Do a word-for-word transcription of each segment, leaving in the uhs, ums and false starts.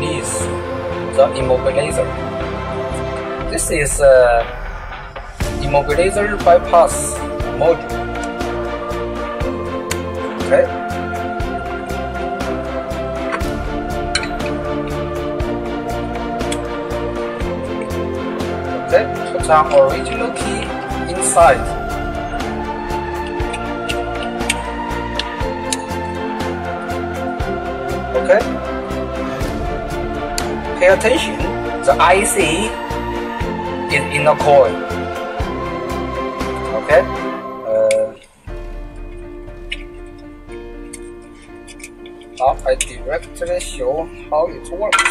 release the immobilizer. This is a immobilizer bypass module. Okay. Okay, put our original key inside. Okay. Pay attention, the I C is in a coil. Okay. Uh, now I directly show how it works.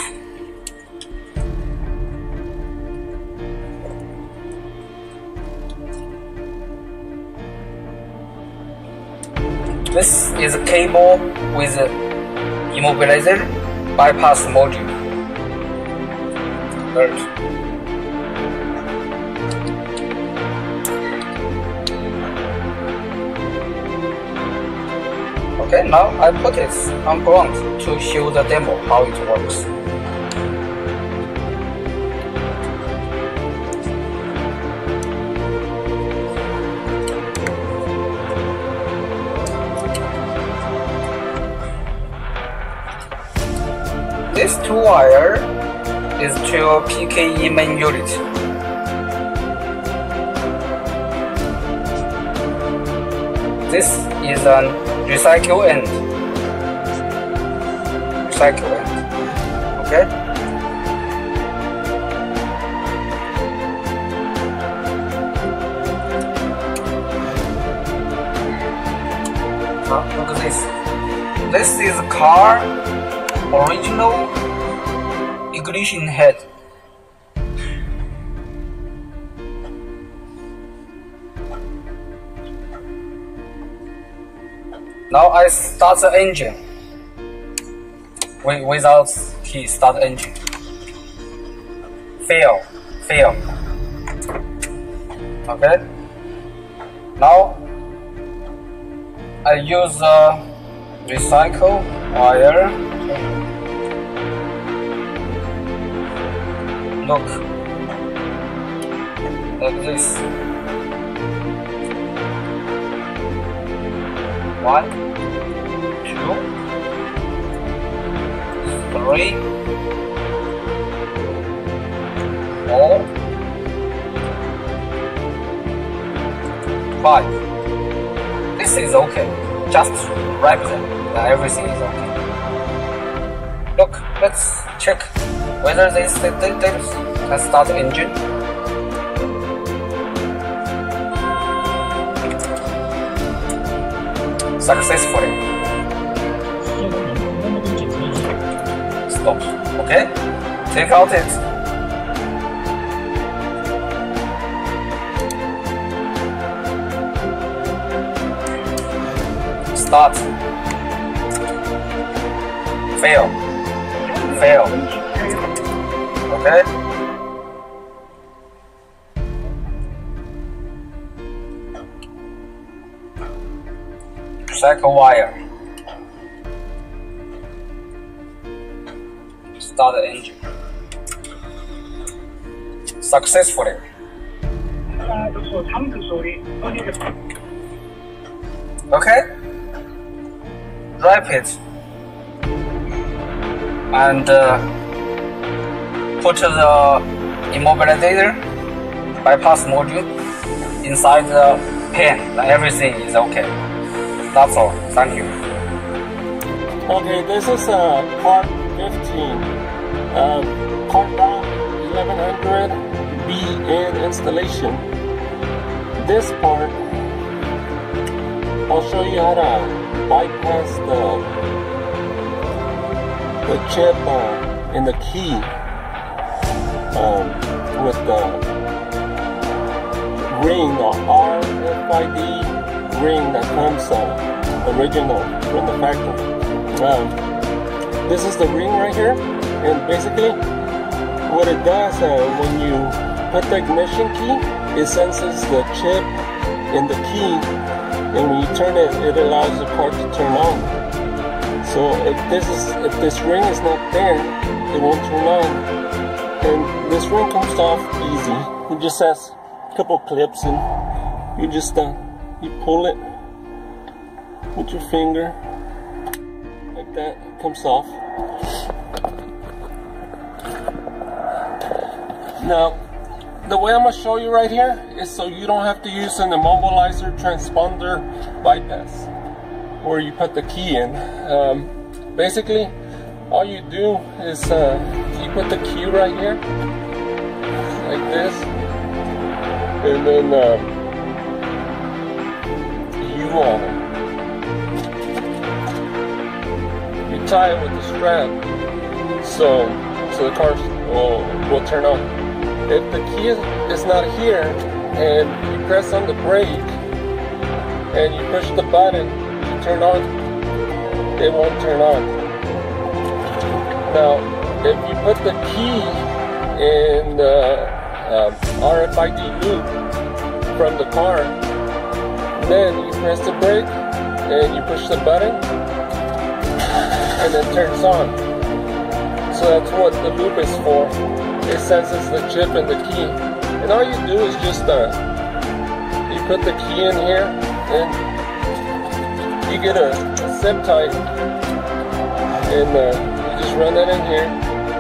This is a cable with a immobilizer bypass module. Right. Okay, now I put it on ground to show the demo how it works. This two wire is to a P K E main unit. This is an recycle end. Recycle end. Okay. Now look at this. This is a car original ignition head. Now I start the engine. Without key, start engine. Fail, fail. Okay. Now I use the recycle wire. Look, like this. One, two, three, four, five. This is okay. Just wrap them. Everything is okay. Look, let's check whether this this can start the engine. Successfully. Stop. Okay. Take out it. Start. Fail. Fail. Okay. Recycle wire. Start the engine. Successfully. Okay. Wrap it and uh, put the immobilizer bypass module inside the pan. Everything is okay. That's all. Thank you. Okay, this is a part fifteen, uh, cardot eleven hundred B N installation. This part, I'll show you how to bypass the the chip uh, in the key um, with the ring, the R F I D ring that comes uh, original from the factory. Um, this is the ring right here, and basically what it does uh, when you put the ignition key, it senses the chip in the key, and when you turn it, it allows the car to turn on. So if this is if this ring is not there, it won't turn on. And this ring comes off easy. It just has a couple clips, and you just uh, you pull it with your finger like that. It comes off. Now, the way I'm going to show you right here is so you don't have to use an immobilizer transponder bypass where you put the key in. Um, basically, all you do is uh, you put the key right here, like this, and then uh, you uh, you tie it with the strap, so so the car will will turn on. If the key is not here and you press on the brake and you push the button to turn on, it won't turn on. Now, if you put the key in the uh, R F I D loop from the car, then you press the brake and you push the button and it turns on. So that's what the loop is for. It senses the chip and the key, and all you do is just uh, you put the key in here, and you get a, a zip tie, and uh, you just run that in here.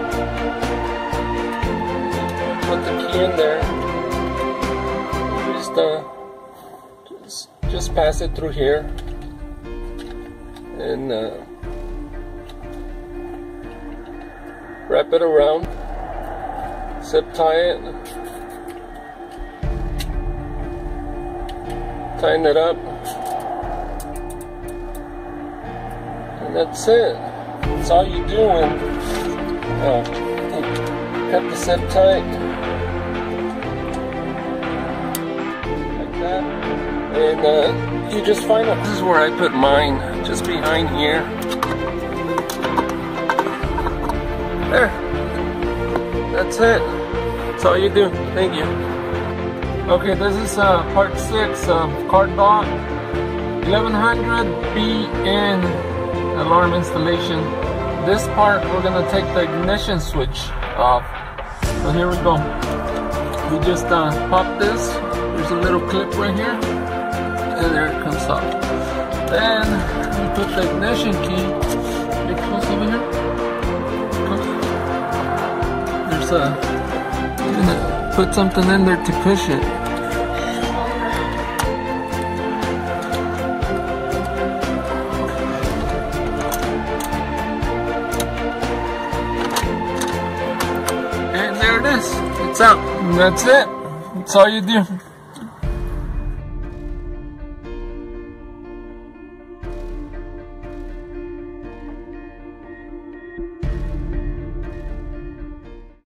Put the key in there. Just uh, just, just pass it through here, and uh, wrap it around. Zip tie it, tighten it up, and that's it. That's all you do. And uh, cut the zip tight like that, and uh, you just find out. This is where I put mine, just behind here. There. That's it. That's all you do. Thank you. Okay, this is uh, part six of cardot eleven hundred B N alarm installation. This part we're gonna take the ignition switch off. So here we go. We just uh, pop this. There's a little clip right here, and there it comes off. Then we put the ignition key. Get close over here. Uh, gonna put something in there to push it. And there it is. It's out. And that's it. That's all you do.